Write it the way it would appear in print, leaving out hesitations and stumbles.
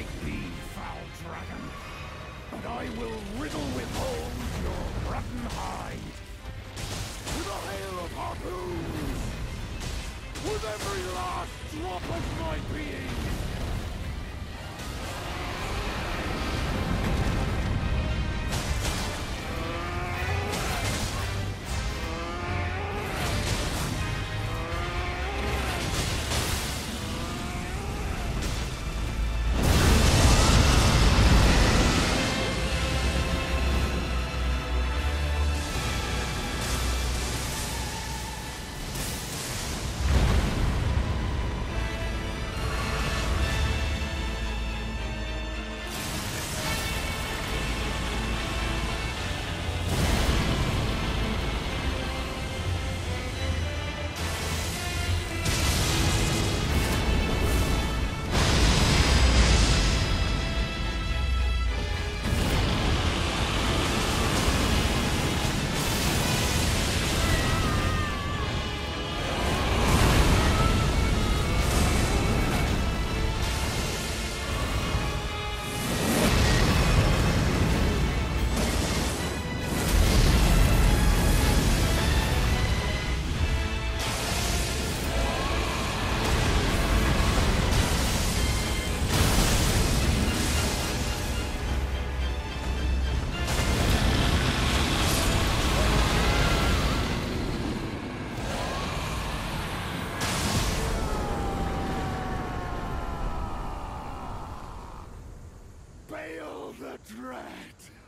might be, foul dragon, but I will riddle withhold your rotten hide with a hail of harpoons, with every last drop of my being. Bayle the Dread!